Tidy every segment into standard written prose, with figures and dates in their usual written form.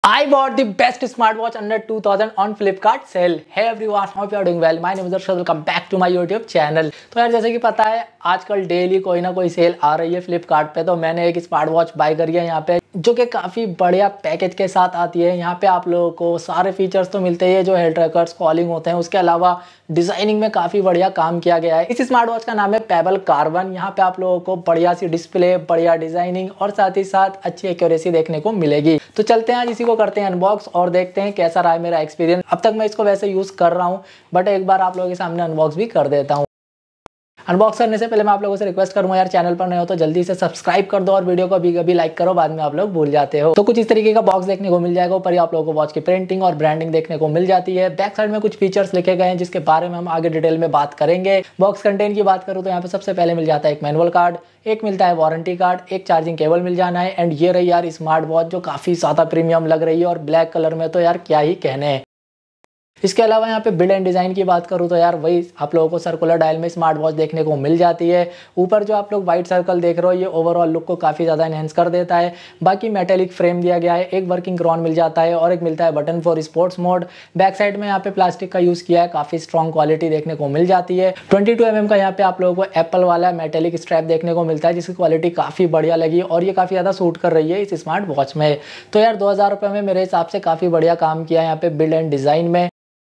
I bought the best smartwatch under 2000 on Flipkart sale. Hey everyone, hope you are doing well. My name is Arshad. Welcome back to my YouTube channel. तो यार जैसे कि पता है आजकल daily कोई ना कोई सेल आ रही है फ्लिपकार्ट पे, तो मैंने एक स्मार्ट वॉच बाय करी है यहाँ पे, जो कि काफ़ी बढ़िया पैकेज के साथ आती है। यहाँ पे आप लोगों को सारे फीचर्स तो मिलते ही है जो हेड ट्रैकर्स, कॉलिंग होते हैं, उसके अलावा डिजाइनिंग में काफ़ी बढ़िया काम किया गया है। इस स्मार्ट वॉच का नाम है पेबल कार्बन। यहाँ पे आप लोगों को बढ़िया सी डिस्प्ले, बढ़िया डिजाइनिंग और साथ ही साथ अच्छी एक्यूरेसी देखने को मिलेगी। तो चलते हैं आज इसी को करते हैं अनबॉक्स और देखते हैं कैसा रहा है मेरा एक्सपीरियंस। अब तक मैं इसको वैसे यूज़ कर रहा हूँ, बट एक बार आप लोगों के सामने अनबॉक्स भी कर देता हूँ। अनबॉक्स करने से पहले मैं आप लोगों से रिक्वेस्ट करूंगा यार, चैनल पर नए हो तो जल्दी से सब्सक्राइब कर दो और वीडियो को अभी लाइक करो, बाद में आप लोग भूल जाते हो। तो कुछ इस तरीके का बॉक्स देखने को मिल जाएगा। ऊपर आप लोगों को वॉच की प्रिंटिंग और ब्रांडिंग देखने को मिल जाती है। बैक साइड में कुछ फीचर्स लिखे गए हैं जिसके बारे में हम आगे डिटेल में बात करेंगे। बॉक्स कंटेंट की बात करूँ तो यहाँ पे सबसे पहले मिल जाता है एक मैनुअल कार्ड, एक मिलता है वारंटी कार्ड, एक चार्जिंग केबल मिल जाना है। एंड ये रही यार स्मार्ट वॉच जो काफ़ी ज़्यादा प्रीमियम लग रही है और ब्लैक कलर में, तो यार क्या ही कहने। इसके अलावा यहाँ पे बिल्ड एंड डिज़ाइन की बात करूँ तो यार वही आप लोगों को सर्कुलर डायल में स्मार्ट वॉच देखने को मिल जाती है। ऊपर जो आप लोग वाइट सर्कल देख रहे हो ये ओवरऑल लुक को काफ़ी ज़्यादा एनहेंस कर देता है। बाकी मेटेलिक फ्रेम दिया गया है, एक वर्किंग क्रॉन मिल जाता है और एक मिलता है button for sports mode. Back side में यहाँ पे प्लास्टिक का यूज़ किया है, काफ़ी स्ट्रॉन्ग क्वालिटी देखने को मिल जाती है। 22 mm का यहाँ पे आप लोगों को एप्पल वाला मेटेलिक स्ट्रैप देखने को मिलता है जिसकी क्वालिटी काफ़ी बढ़िया लगी और ये काफ़ी ज़्यादा सूट कर रही है इस स्मार्ट वॉच में। तो यार 2000 रुपये में मेरे हिसाब से काफ़ी बढ़िया काम किया है यहाँ पे बिल्ड एंड डिज़ाइन में।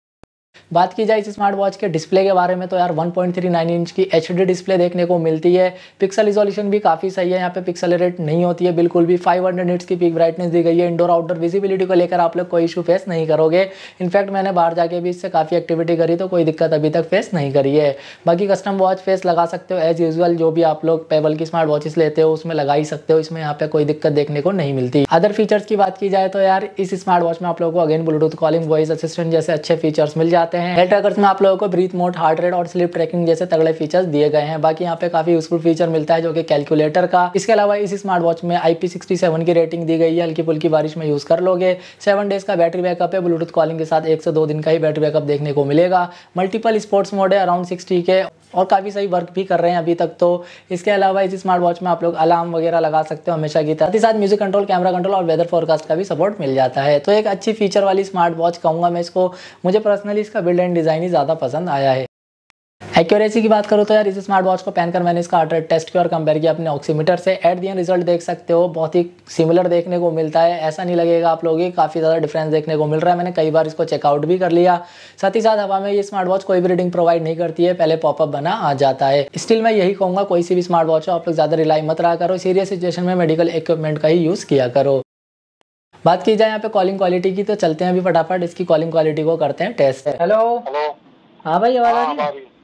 बात की जाए इस स्मार्ट वॉच के डिस्प्ले के बारे में तो यार 1.39 इंच की HD डिस्प्ले देखने को मिलती है। पिक्सल रिजोल्यूशन भी काफ़ी सही है, यहाँ पे पिक्सल रेट नहीं होती है बिल्कुल भी। 500 निट्स की पीक ब्राइटनेस दी गई है। इंडोर आउटडोर विजिबिलिटी को लेकर आप लोग कोई इशू फेस नहीं करोगे। इनफैक्ट मैंने बाहर जाके भी इससे काफ़ी एक्टिविटी करी तो कोई दिक्कत अभी तक फेस नहीं करी है। बाकी कस्टम वॉच फेस लगा सकते हो एज यूजुअल, जो भी आप लोग पेबल की स्मार्ट वॉचेस लेते हो उसमें लगा ही सकते हो। इसमें यहाँ पे कोई दिक्कत देखने को नहीं मिलती। अदर फीचर्स की बात की जाए तो यार इस स्मार्ट वॉच में आप लोगों को again bluetooth calling, voice assistant जैसे अच्छे फीचर्स मिल जाते हैं। हेड ट्रैकर्स में आप लोगों को ब्रीथ मोड, हार्ट रेट और स्लीप ट्रैकिंग जैसे तगड़े फीचर्स दिए गए हैं। बाकी यहाँ पे काफी यूजफुल फीचर मिलता है जो कि कैलकुलेटर का। इसके अलावा इस स्मार्ट वॉच में IP67 की रेटिंग दी गई है। हल्की फुल्की बारिश में यूज कर लोगे। 7 डेज का बैटरी बैकअप है। ब्लूटूथ कॉलिंग के साथ 1 से 2 दिन का ही बैटरी बैकअप देखने को मिलेगा। मल्टीपल स्पोर्ट्स मोड है अराउंड 60 के और काफ़ी सही वर्क भी कर रहे हैं अभी तक तो। इसके अलावा इस स्मार्ट वॉच में आप लोग अलार्म वगैरह लगा सकते हो हमेशा की तरह। साथ ही साथ म्यूजिक कंट्रोल, कैमरा कंट्रोल और वेदर फोरकास्ट का भी सपोर्ट मिल जाता है। तो एक अच्छी फीचर वाली स्मार्ट वॉच कहूँगा मैं इसको। मुझे पर्सनली इसका बिल्ड एंड डिज़ाइन ही ज़्यादा पसंद आया है। एक्यूरेसी की बात करूँ तो यार इस स्मार्ट वॉच को पहनकर मैंने इसका हार्ट रेट टेस्ट किया और कंपेयर किया अपने ऑक्सीमीटर से। एट दी एंड रिजल्ट देख सकते हो बहुत ही सिमिलर देखने को मिलता है। ऐसा नहीं लगेगा आप लोगों की काफ़ी ज़्यादा डिफरेंस देखने को मिल रहा है। मैंने कई बार इसको चेकआउट भी कर लिया। साथ ही साथ हवा में ये स्मार्ट वॉच कोई भी रीडिंग प्रोवाइड नहीं करती है, पहले पॉपअप बना आ जाता है। स्टिल मैं यही कहूँगा कोई सी भी स्मार्ट वॉच हो आप लोग ज़्यादा रिलाई मत रहा करो। सीरियस सिचुएशन में मेडिकल इक्विपमेंट का ही यूज़ किया करो। बात की जाए यहाँ पे कॉलिंग क्वालिटी की तो चलते हैं अभी फटाफट इसकी कॉलिंग क्वालिटी को करते हैं टेस्ट। हेलो, हाँ भाई आवाज़ आ रही है?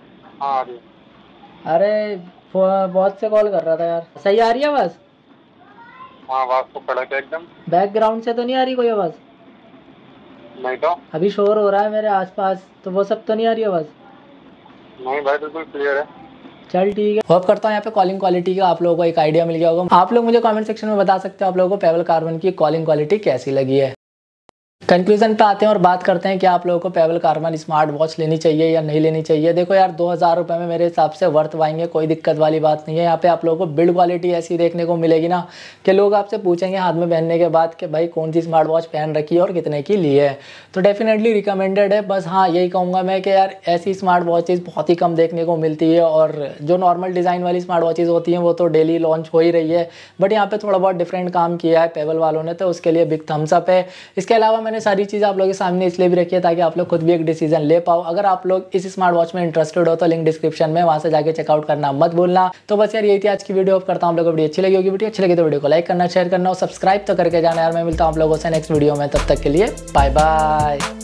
अरे बहुत से कॉल कर रहा था यार। सही आ रही है आवाज़? हाँ आवाज़ तो कड़क है एकदम। बैकग्राउंड से तो नहीं आ रही कोई आवाज़? नहीं तो अभी शोर हो रहा है मेरे आसपास, तो वो सब तो नहीं आ रही आवाज़? नहीं भाई बिल्कुल क्लियर है। चल ठीक है। होप करता हूँ यहाँ पे कॉलिंग क्वालिटी का आप लोगों को एक आइडिया मिल गया होगा। आप लोग मुझे कमेंट सेक्शन में बता सकते हो आप लोगों को पेबल कार्बन की कॉलिंग क्वालिटी कैसी लगी है। कंक्लूजन पे आते हैं और बात करते हैं कि आप लोगों को पेबल कार्बन स्मार्ट वॉच लेनी चाहिए या नहीं लेनी चाहिए। देखो यार 2000 रुपये में मेरे हिसाब से वर्थ पाएंगे, कोई दिक्कत वाली बात नहीं है। यहाँ पे आप लोगों को बिल्ड क्वालिटी ऐसी देखने को मिलेगी ना कि लोग आपसे पूछेंगे हाथ में पहनने के बाद कि भाई कौन सी स्मार्ट वॉच पहन रखी है और कितने की ली है। तो डेफिनेटली रिकमेंडेड है। बस हाँ यही कहूँगा मैं कि यार ऐसी स्मार्ट वॉचेज़ बहुत ही कम देखने को मिलती है और जो नॉर्मल डिज़ाइन वाली स्मार्ट वॉचेज़ होती हैं वो तो डेली लॉन्च हो ही रही है। बट यहाँ पर थोड़ा बहुत डिफरेंट काम किया है पेबल वालों ने, तो उसके लिए बिग थम्स अप है। इसके अलावा मैंने सारी चीज़ आप लोगों के सामने इसलिए भी रखी है ताकि आप लोग खुद भी एक डिसीजन ले पाओ। अगर आप लोग इस स्मार्ट वॉच में इंटरेस्टेड हो तो लिंक डिस्क्रिप्शन में, वहां से जाके चेकआउट करना मत भूलना। तो बस यार यही थी आज की वीडियो। करता हूँ आप लोगों को वीडियो अच्छी लगी होगी। वीडियो अच्छी लगी तो वीडियो को लाइक करना, शेयर करना और सब्सक्राइब तो करके जाना यार। मैं मिलता हूँ आप लोगों से नेक्स्ट वीडियो में, तब तक के लिए बाय बाय।